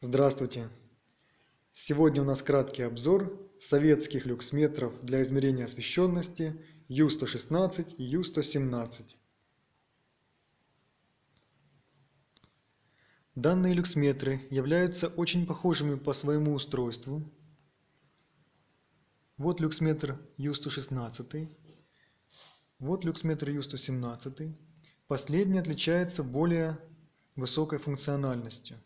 Здравствуйте! Сегодня у нас краткий обзор советских люксметров для измерения освещенности Ю-116 и Ю-117. Данные люксметры являются очень похожими по своему устройству. Вот люксметр Ю-116, вот люксметр Ю-117. Последний отличается более высокой функциональностью.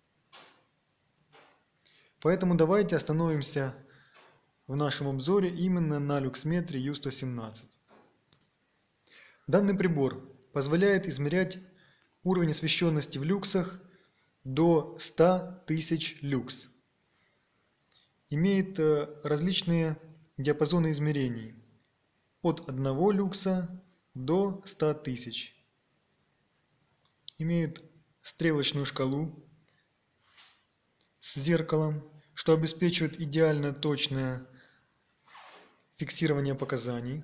Поэтому давайте остановимся в нашем обзоре именно на люксметре Ю-117. Данный прибор позволяет измерять уровень освещенности в люксах до 100 тысяч люкс. Имеет различные диапазоны измерений от 1 люкса до 100 тысяч. Имеет стрелочную шкалу с зеркалом, что обеспечивает идеально точное фиксирование показаний.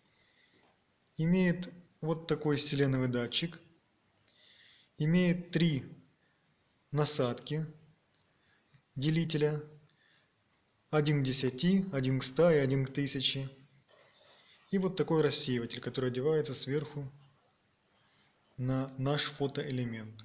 Имеет вот такой селеновый датчик. Имеет 3 насадки делителя. 1 к 10, 1 к 100 и 1 к 1000. И вот такой рассеиватель, который одевается сверху на наш фотоэлемент.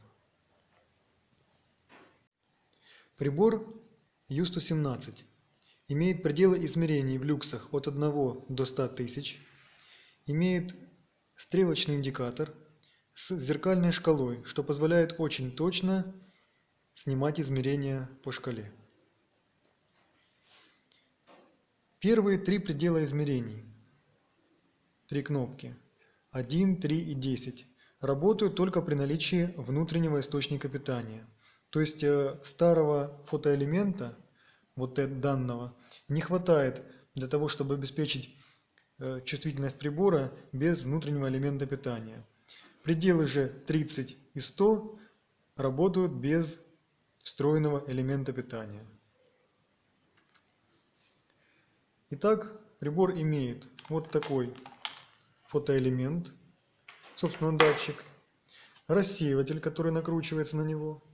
Прибор Ю-117 имеет пределы измерений в люксах от 1 до 100 тысяч. Имеет стрелочный индикатор с зеркальной шкалой, что позволяет очень точно снимать измерения по шкале. Первые 3 предела измерений, 3 кнопки 1, 3 и 10, работают только при наличии внутреннего источника питания. То есть старого фотоэлемента, вот данного, не хватает для того, чтобы обеспечить чувствительность прибора без внутреннего элемента питания. Пределы же 30 и 100 работают без встроенного элемента питания. Итак, прибор имеет вот такой фотоэлемент, собственно датчик, рассеиватель, который накручивается на него,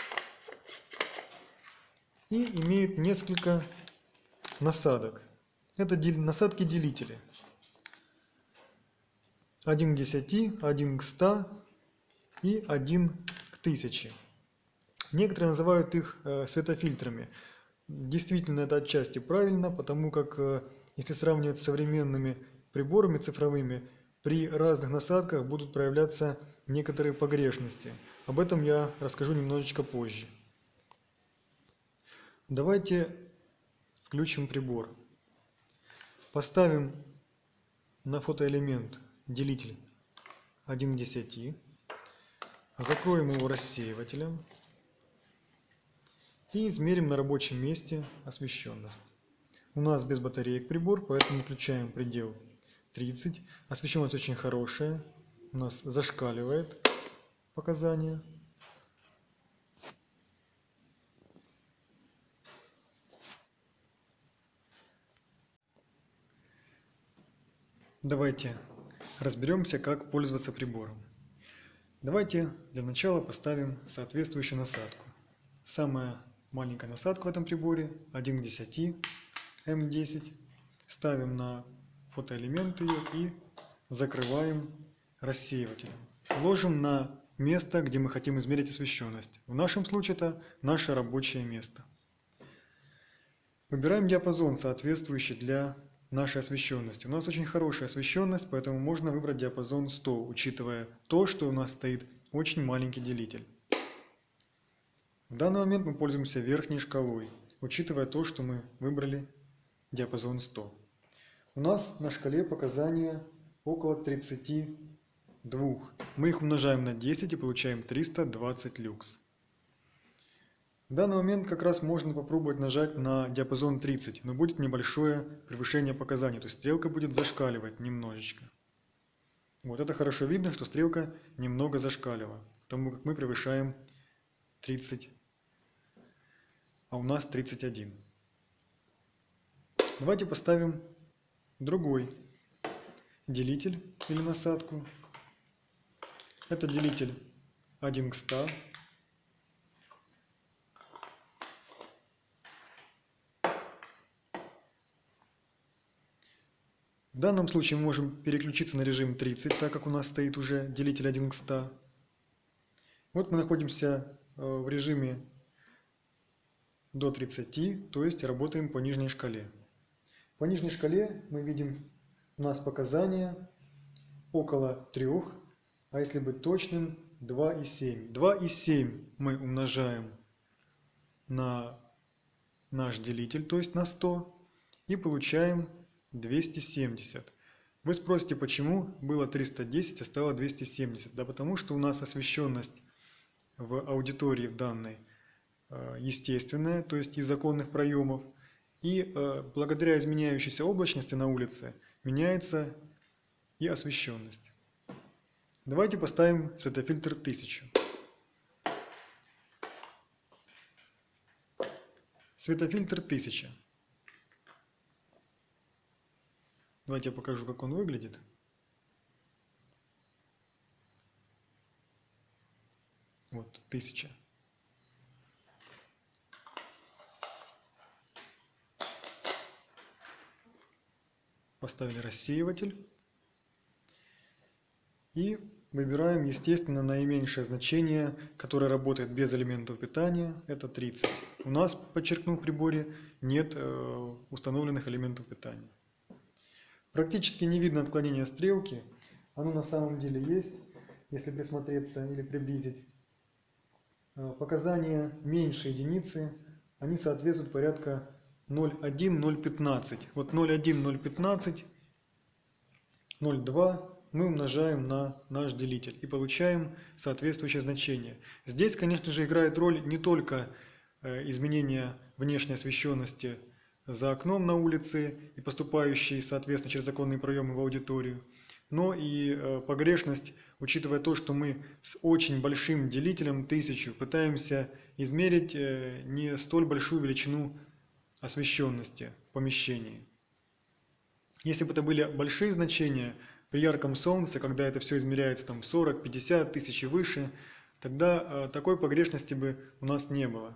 и имеет несколько насадок. Это насадки делители. 1 к 10, 1 к 100 и 1 к 1000. Некоторые называют их светофильтрами. Действительно, это отчасти правильно, потому как если сравнивать с современными приборами цифровыми, при разных насадках будут проявляться некоторые погрешности. Об этом я расскажу немножечко позже. Давайте включим прибор. Поставим на фотоэлемент делитель 1 к 10. Закроем его рассеивателем и измерим на рабочем месте освещенность. У нас без батареек прибор, поэтому включаем предел 30. Освещенность очень хорошая, у нас зашкаливает показания. Давайте разберемся, как пользоваться прибором. Давайте для начала поставим соответствующую насадку. Самая маленькая насадка в этом приборе 1 к 10, М10. Ставим на фотоэлемент ее и закрываем рассеивателем. Ложим на место, где мы хотим измерить освещенность. В нашем случае это наше рабочее место. Выбираем диапазон, соответствующий для нашей освещенности. У нас очень хорошая освещенность, поэтому можно выбрать диапазон 100, учитывая то, что у нас стоит очень маленький делитель. В данный момент мы пользуемся верхней шкалой, учитывая то, что мы выбрали диапазон 100. У нас на шкале показания около 32. Мы их умножаем на 10 и получаем 320 люкс. В данный момент как раз можно попробовать нажать на диапазон 30, но будет небольшое превышение показаний, то есть стрелка будет зашкаливать немножечко. Вот это хорошо видно, что стрелка немного зашкалила, потому как мы превышаем 30, а у нас 31. Давайте поставим другой делитель или насадку. Это делитель 1 к 100. В данном случае мы можем переключиться на режим 30, так как у нас стоит уже делитель 1 к 100. Вот мы находимся в режиме до 30, то есть работаем по нижней шкале. По нижней шкале мы видим, у нас показания около 3, а если быть точным, 2,7. 2,7 мы умножаем на наш делитель, то есть на 100, и получаем 270. Вы спросите, почему было 310, а стало 270? Да потому что у нас освещенность в аудитории в данной естественная, то есть из законных проемов, и благодаря изменяющейся облачности на улице меняется и освещенность. Давайте поставим светофильтр 1000. Светофильтр 1000. Давайте я покажу, как он выглядит. Вот, 1000. Поставили рассеиватель. И выбираем, естественно, наименьшее значение, которое работает без элементов питания. Это 30. У нас, подчеркну, в приборе нет установленных элементов питания. Практически не видно отклонения стрелки. Оно на самом деле есть, если присмотреться или приблизить. Показания меньше единицы, они соответствуют порядка 0,1-0,15. Вот 0,1-0,15, 0,2 мы умножаем на наш делитель и получаем соответствующее значение. Здесь, конечно же, играет роль не только изменение внешней освещенности за окном на улице и поступающей, соответственно, через законные проемы в аудиторию, но и погрешность, учитывая то, что мы с очень большим делителем 1000 пытаемся измерить не столь большую величину освещенности в помещении. Если бы это были большие значения, при ярком солнце, когда это все измеряется там 40-50 тысяч и выше, тогда такой погрешности бы у нас не было.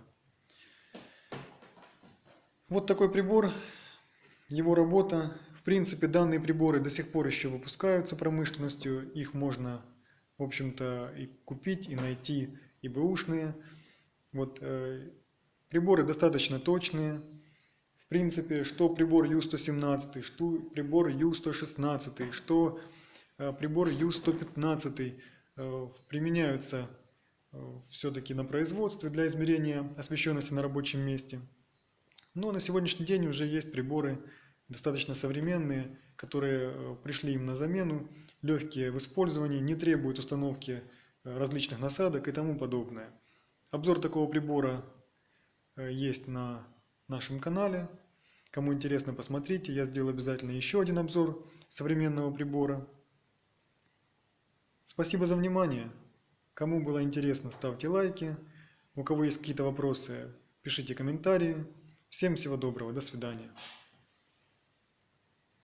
Вот такой прибор, его работа. В принципе, данные приборы до сих пор еще выпускаются промышленностью, их можно, в общем-то, и купить, и найти, и бэушные. Вот, приборы достаточно точные. В принципе, что прибор Ю-117, что прибор Ю-116, что прибор Ю-115 применяются все-таки на производстве для измерения освещенности на рабочем месте. Но на сегодняшний день уже есть приборы достаточно современные, которые пришли им на замену, легкие в использовании, не требуют установки различных насадок и тому подобное. Обзор такого прибора есть на нашем канале. Кому интересно, посмотрите. Я сделал обязательно еще один обзор современного прибора. Спасибо за внимание. Кому было интересно, ставьте лайки. У кого есть какие-то вопросы, пишите комментарии. Всем всего доброго. До свидания.